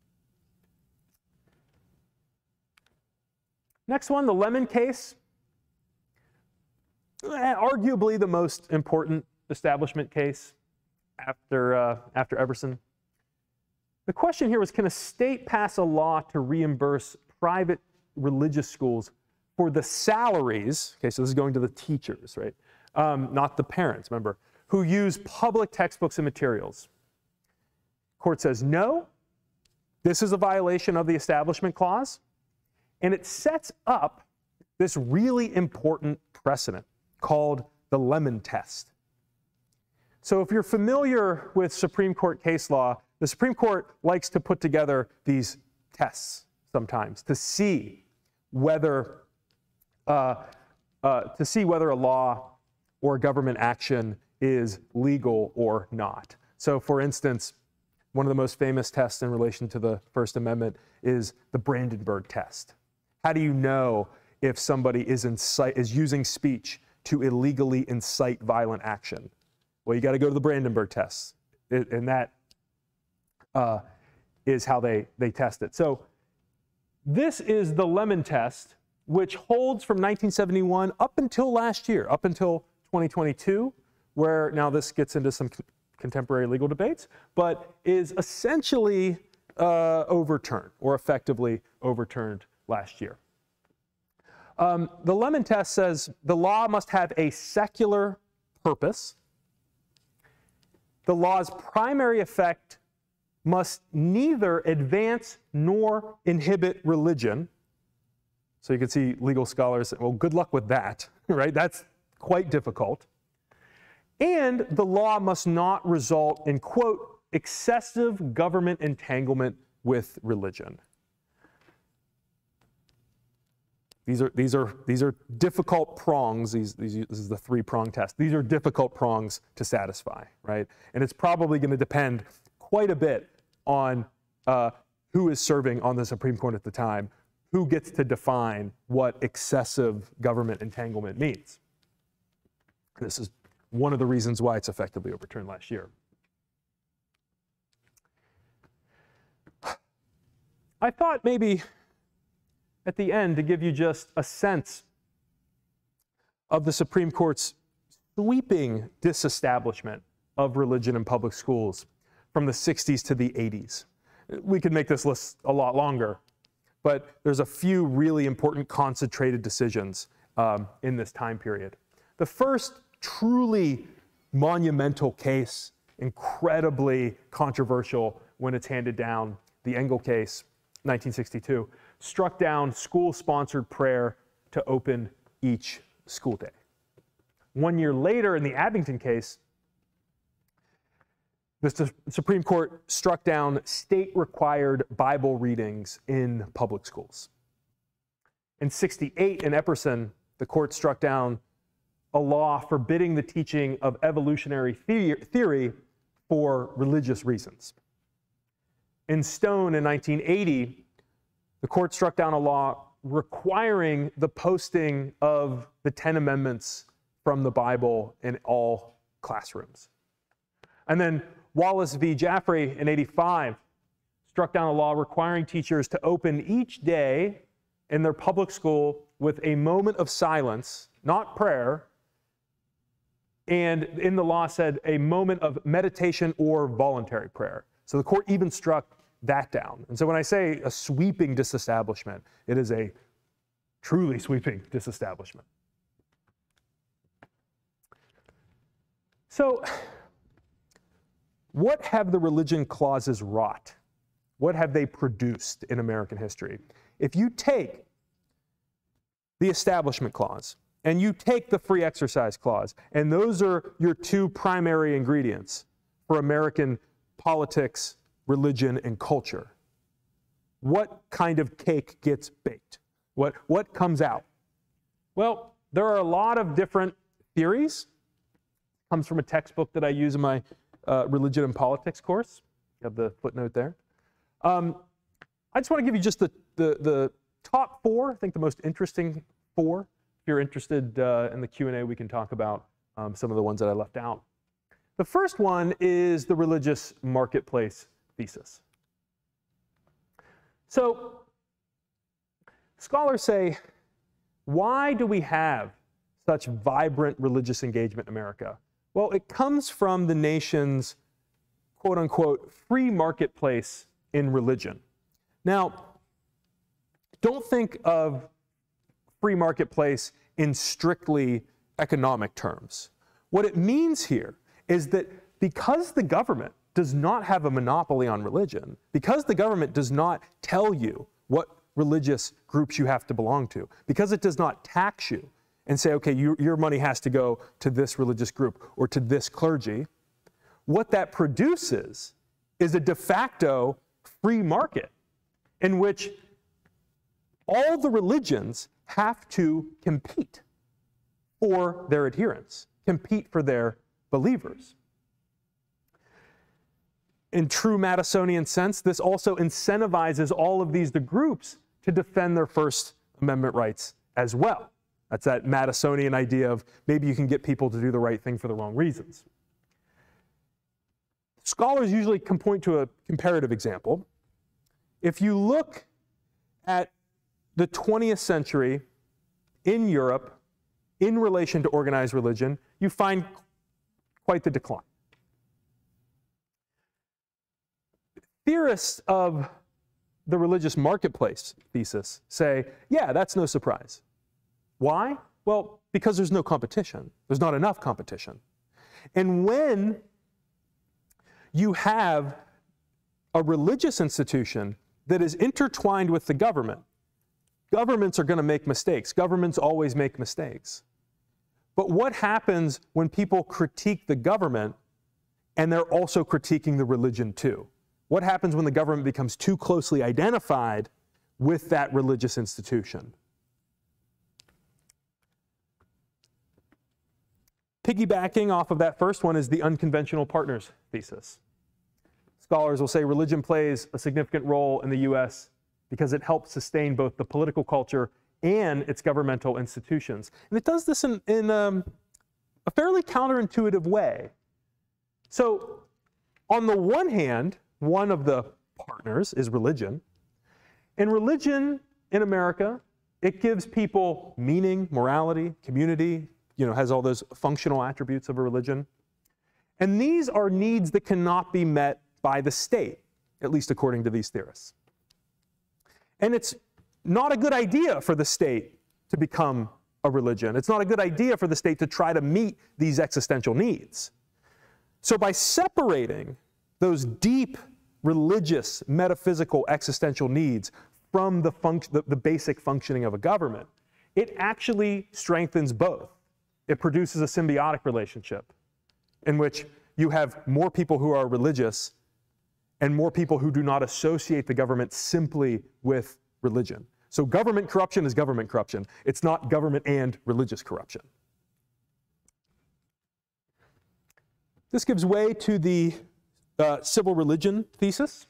Next one, the Lemon case. Arguably the most important establishment case after, uh, after Everson. The question here was, can a state pass a law to reimburse private religious schools for the salaries, okay, so this is going to the teachers, right? Um, not the parents, remember, who use public textbooks and materials. Court says no, this is a violation of the Establishment Clause, and it sets up this really important precedent called the Lemon Test. So if you're familiar with Supreme Court case law, the Supreme Court likes to put together these tests sometimes to see whether uh, uh, to see whether a law or government action is legal or not. So for instance, one of the most famous tests in relation to the First Amendment is the Brandenburg test. How do you know if somebody is, incite, is using speech to illegally incite violent action? Well, you got to go to the Brandenburg test, it, and that uh, is how they, they test it. So this is the Lemon test, which holds from nineteen seventy-one up until last year, up until twenty twenty-two, where now this gets into some contemporary legal debates, but is essentially uh, overturned or effectively overturned last year. Um, the Lemon test says the law must have a secular purpose. The law's primary effect must neither advance nor inhibit religion. So you can see legal scholars say, well, good luck with that, right? That's quite difficult. And the law must not result in, quote, excessive government entanglement with religion. These are, these are, these are difficult prongs. These, these, this is the three-prong test. These are difficult prongs to satisfy, right? And it's probably going to depend quite a bit on uh, who is serving on the Supreme Court at the time, who gets to define what excessive government entanglement means. This is one of the reasons why it's effectively overturned last year. I thought maybe at the end to give you just a sense of the Supreme Court's sweeping disestablishment of religion in public schools from the sixties to the eighties. We could make this list a lot longer, but there's a few really important concentrated decisions um, in this time period. The first truly monumental case, incredibly controversial when it's handed down, the Engel case, nineteen sixty-two, struck down school-sponsored prayer to open each school day. One year later, in the Abington case, the Supreme Court struck down state-required Bible readings in public schools. In sixty-eight, in Epperson, the court struck down a law forbidding the teaching of evolutionary theory for religious reasons. In Stone, in nineteen eighty, the court struck down a law requiring the posting of the Ten Amendments from the Bible in all classrooms. And then Wallace v. Jaffray in eighty-five struck down a law requiring teachers to open each day in their public school with a moment of silence, not prayer, and in the law said a moment of meditation or voluntary prayer. So the court even struck that down. And so when I say a sweeping disestablishment, it is a truly sweeping disestablishment. So what have the religion clauses wrought? What have they produced in American history? If you take the Establishment Clause and you take the Free Exercise Clause, and those are your two primary ingredients for American politics, religion, and culture, what kind of cake gets baked? What, what comes out? Well, there are a lot of different theories. It comes from a textbook that I use in my uh, religion and politics course. You have the footnote there. Um, I just want to give you just the, the, the top four, I think the most interesting four. If you're interested uh, in the Q and A, we can talk about um, some of the ones that I left out. The first one is the religious marketplace thesis. So scholars say, why do we have such vibrant religious engagement in America? Well, it comes from the nation's quote unquote free marketplace in religion. Now, don't think of free marketplace in strictly economic terms. What it means here is that because the government does not have a monopoly on religion, because the government does not tell you what religious groups you have to belong to, because it does not tax you and say, okay, you, your money has to go to this religious group or to this clergy, what that produces is a de facto free market in which all the religions have to compete for their adherents, compete for their believers. In true Madisonian sense, this also incentivizes all of these the groups to defend their First Amendment rights as well. That's that Madisonian idea of maybe you can get people to do the right thing for the wrong reasons. Scholars usually can point to a comparative example. If you look at the twentieth century in Europe in relation to organized religion, you find quite the decline. Theorists of the religious marketplace thesis say, yeah, that's no surprise. Why? Well, because there's no competition. There's not enough competition. And when you have a religious institution that is intertwined with the government, governments are going to make mistakes. Governments always make mistakes. But what happens when people critique the government and they're also critiquing the religion too? What happens when the government becomes too closely identified with that religious institution? Piggybacking off of that first one is the unconventional partners thesis. Scholars will say religion plays a significant role in the U S because it helps sustain both the political culture and its governmental institutions. And it does this in, in um, a fairly counterintuitive way. So on the one hand, one of the partners is religion. And religion in America, it gives people meaning, morality, community, you know, has all those functional attributes of a religion. And these are needs that cannot be met by the state, at least according to these theorists. And it's not a good idea for the state to become a religion. It's not a good idea for the state to try to meet these existential needs. So by separating those deep religious, metaphysical, existential needs from the, func the, the basic functioning of a government, it actually strengthens both. It produces a symbiotic relationship in which you have more people who are religious and more people who do not associate the government simply with religion. So government corruption is government corruption. It's not government and religious corruption. This gives way to the uh, civil religion thesis.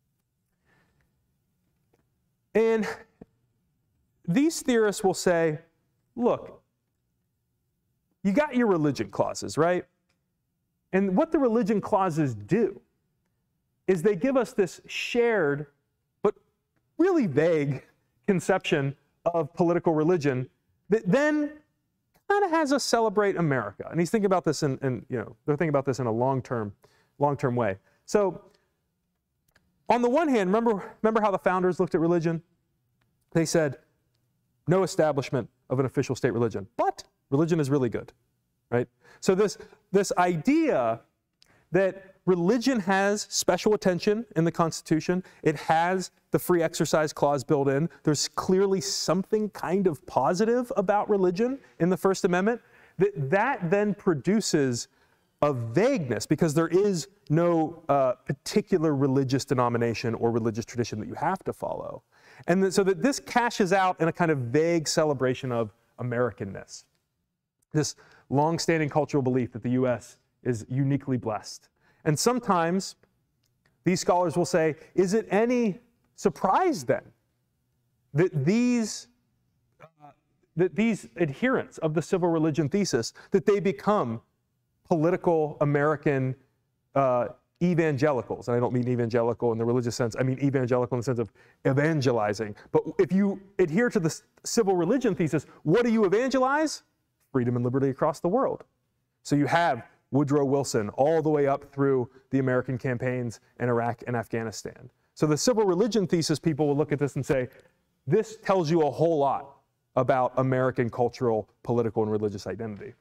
And these theorists will say, look, you got your religion clauses, right? And what the religion clauses do is they give us this shared, but really vague conception of political religion that then kind of has us celebrate America. And he's thinking about this in, in you know, they're thinking about this in a long-term, long-term way. So on the one hand, remember, remember how the founders looked at religion? They said, no establishment of an official state religion, but religion is really good, right? So this, this idea that religion has special attention in the Constitution, it has the free exercise clause built in, there's clearly something kind of positive about religion in the First Amendment, that, that then produces a vagueness because there is no uh, particular religious denomination or religious tradition that you have to follow. And th so that this cashes out in a kind of vague celebration of Americanness. This long-standing cultural belief that the U S is uniquely blessed. And sometimes these scholars will say, is it any surprise then that these, uh, that these adherents of the civil religion thesis, that they become political American uh, evangelicals? And I don't mean evangelical in the religious sense, I mean evangelical in the sense of evangelizing. But if you adhere to the civil religion thesis, what do you evangelize? Freedom and liberty across the world. So you have Woodrow Wilson all the way up through the American campaigns in Iraq and Afghanistan. So the civil religion thesis people will look at this and say, this tells you a whole lot about American cultural, political, and religious identity.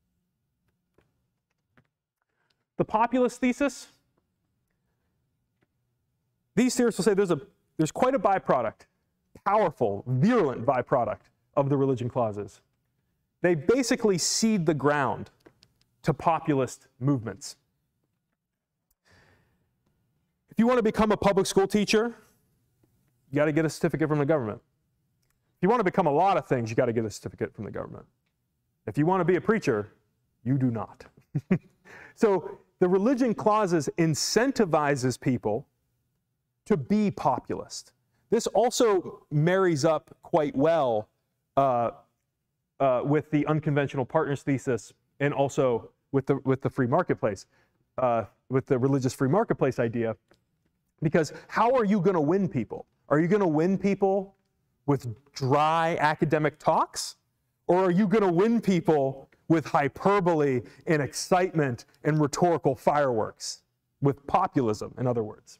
The populist thesis, these theorists will say there's, a, there's quite a byproduct, powerful, virulent byproduct of the religion clauses. They basically seed the ground to populist movements. If you want to become a public school teacher, you got to get a certificate from the government. If you want to become a lot of things, you got to get a certificate from the government. If you want to be a preacher, you do not. So the religion clauses incentivizes people to be populist. This also marries up quite well uh, uh, with the unconventional partners thesis and also with the, with the free marketplace, uh, with the religious free marketplace idea. Because how are you going to win people? Are you going to win people with dry academic talks? Or are you going to win people with hyperbole and excitement and rhetorical fireworks? With populism, in other words.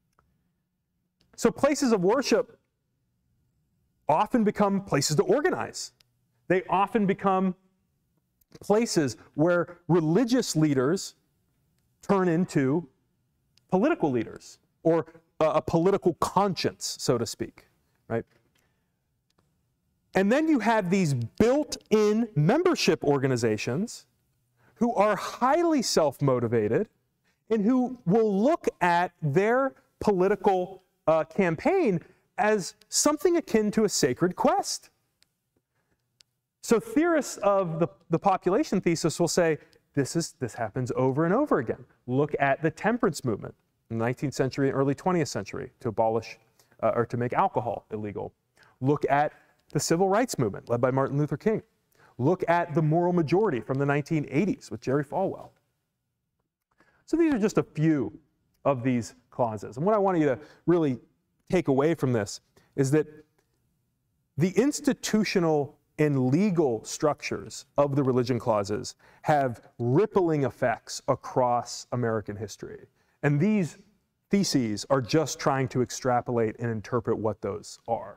So places of worship often become places to organize. They often become places where religious leaders turn into political leaders, or a, a political conscience, so to speak, right? And then you have these built-in membership organizations who are highly self-motivated and who will look at their political uh, campaign as something akin to a sacred quest. So theorists of the, the population thesis will say, this, is, this happens over and over again. Look at the temperance movement in the nineteenth century and early twentieth century to abolish uh, or to make alcohol illegal. Look at the civil rights movement led by Martin Luther King. Look at the moral majority from the nineteen eighties with Jerry Falwell. So these are just a few of these clauses. And what I want you to really take away from this is that the institutional and legal structures of the religion clauses have rippling effects across American history. And these theses are just trying to extrapolate and interpret what those are.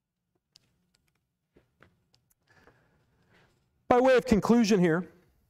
By way of conclusion here,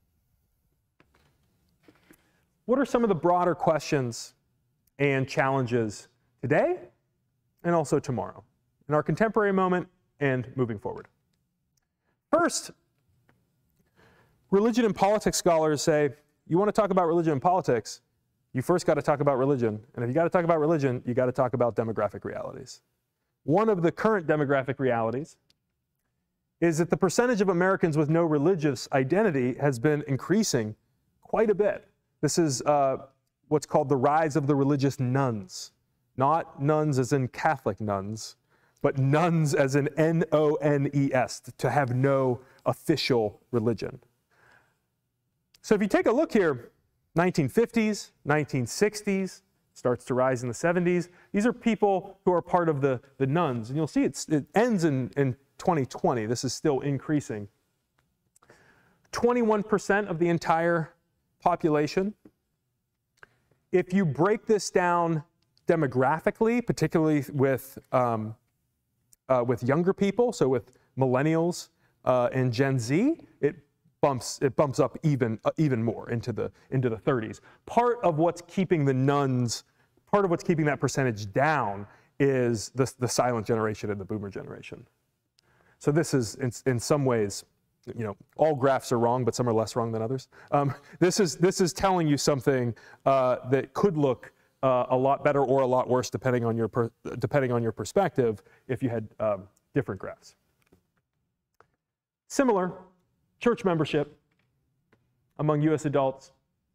what are some of the broader questions and challenges today and also tomorrow, in our contemporary moment and moving forward? First, religion and politics scholars say, you want to talk about religion and politics, you first got to talk about religion. And if you got to talk about religion, you got to talk about demographic realities. One of the current demographic realities is that the percentage of Americans with no religious identity has been increasing quite a bit. This is uh, what's called the rise of the religious nuns. Not nuns as in Catholic nuns, but nuns as in N O N E S, to have no official religion. So if you take a look here, nineteen fifties, nineteen sixties, starts to rise in the seventies. These are people who are part of the, the nuns. And you'll see it's, it ends in, in twenty twenty. This is still increasing. twenty-one percent of the entire population. If you break this down demographically, particularly with, um, uh, with younger people, so with millennials uh, and Gen Z, it bumps it bumps up even uh, even more into the into the thirties. Part of what's keeping the nuns, part of what's keeping that percentage down is the the silent generation and the boomer generation. So this is in, in some ways, you know, all graphs are wrong, but some are less wrong than others. Um, this is this is telling you something uh, that could look uh, a lot better or a lot worse depending on your per, depending on your perspective if you had um, different graphs. Similar. Church membership among U S adults.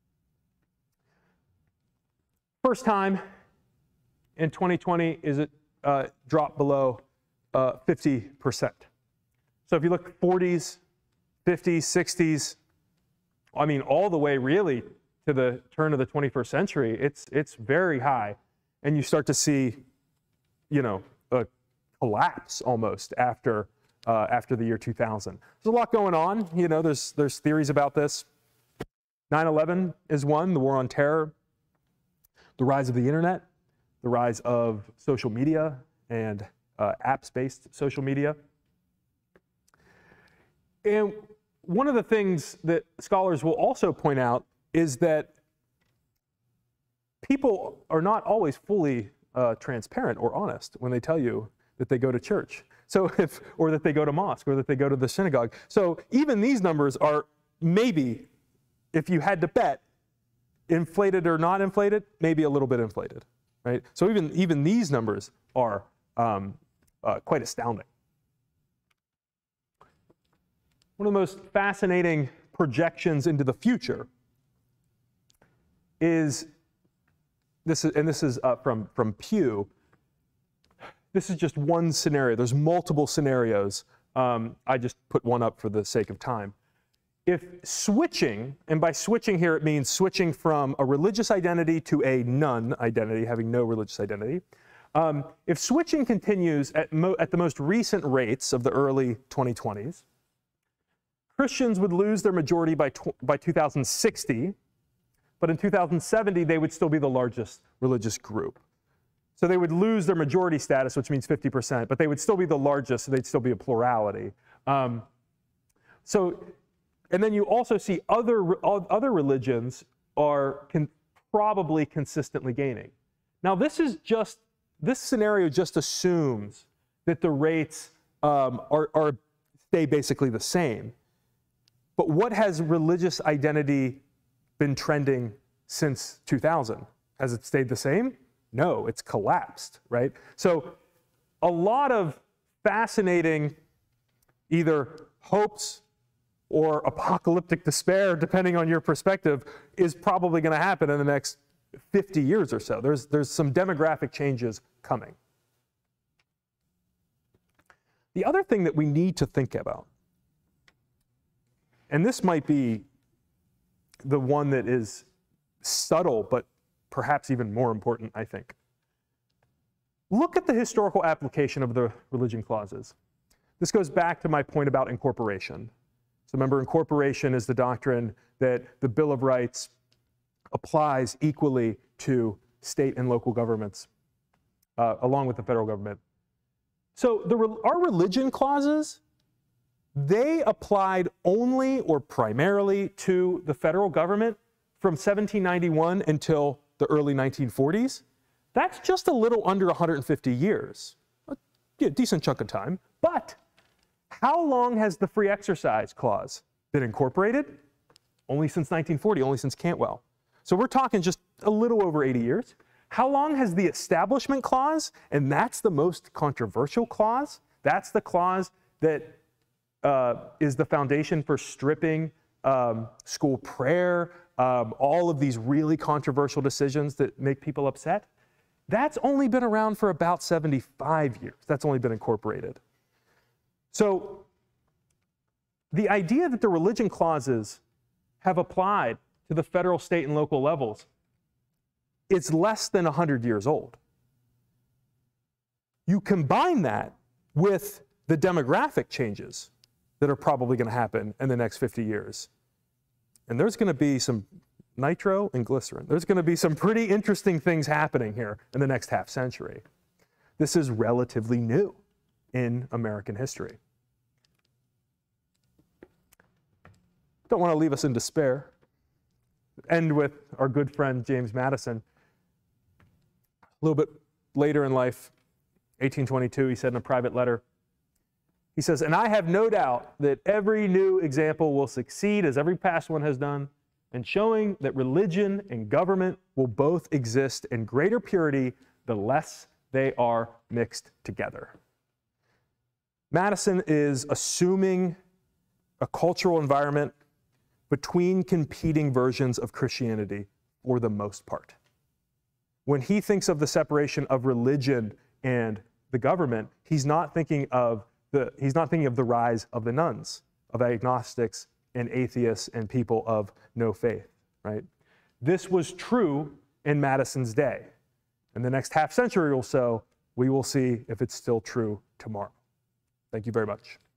First time in twenty twenty is it uh, dropped below uh, fifty percent. So if you look forties, fifties, sixties, I mean all the way really to the turn of the twenty-first century, it's, it's very high. And you start to see, you know, a collapse almost after Uh, after the year two thousand. There's a lot going on. You know, there's, there's theories about this. nine eleven is one, the war on terror, the rise of the internet, the rise of social media and uh, apps-based social media. And one of the things that scholars will also point out is that people are not always fully uh, transparent or honest when they tell you that they go to church. So if, or that they go to mosque, or that they go to the synagogue. So even these numbers are maybe, if you had to bet, inflated or not inflated, maybe a little bit inflated, right? So even, even these numbers are um, uh, quite astounding. One of the most fascinating projections into the future is, this is, and this is uh, from, from Pew. This is just one scenario. There's multiple scenarios. Um, I just put one up for the sake of time. If switching, and by switching here it means switching from a religious identity to a nun identity, having no religious identity. Um, if switching continues at, mo at the most recent rates of the early twenty twenties, Christians would lose their majority by, by two thousand sixty, but in two thousand seventy they would still be the largest religious group. So they would lose their majority status, which means fifty percent, but they would still be the largest, so they'd still be a plurality. Um, so, and then you also see other, other religions are can probably consistently gaining. Now this is just, this scenario just assumes that the rates um, are, are, stay basically the same. But what has religious identity been trending since two thousand? Has it stayed the same? No, it's collapsed, right? So a lot of fascinating either hopes or apocalyptic despair, depending on your perspective, is probably going to happen in the next fifty years or so. There's, there's some demographic changes coming. The other thing that we need to think about, and this might be the one that is subtle, but perhaps even more important, I think. Look at the historical application of the religion clauses. This goes back to my point about incorporation. So remember, incorporation is the doctrine that the Bill of Rights applies equally to state and local governments, uh, along with the federal government. So the, our religion clauses, they applied only or primarily to the federal government from seventeen ninety-one until the early nineteen forties. That's just a little under one hundred fifty years, a yeah, decent chunk of time. But how long has the free exercise clause been incorporated? Only since nineteen forty, only since Cantwell. So we're talking just a little over eighty years. How long has the Establishment Clause, and that's the most controversial clause, that's the clause that uh, is the foundation for stripping um, school prayer, um, all of these really controversial decisions that make people upset, that's only been around for about seventy-five years. That's only been incorporated. So the idea that the religion clauses have applied to the federal, state, and local levels, it's less than one hundred years old. You combine that with the demographic changes that are probably going to happen in the next fifty years. And there's going to be some nitro and glycerin. There's going to be some pretty interesting things happening here in the next half century. This is relatively new in American history. Don't want to leave us in despair. End with our good friend James Madison. A little bit later in life, eighteen twenty-two, he said in a private letter, he says, "And I have no doubt that every new example will succeed as every past one has done, in showing that religion and government will both exist in greater purity the less they are mixed together." Madison is assuming a cultural environment between competing versions of Christianity for the most part. When he thinks of the separation of religion and the government, he's not thinking of the, he's not thinking of the rise of the nuns, of agnostics and atheists and people of no faith, right? This was true in Madison's day. In the next half century or so, we will see if it's still true tomorrow. Thank you very much.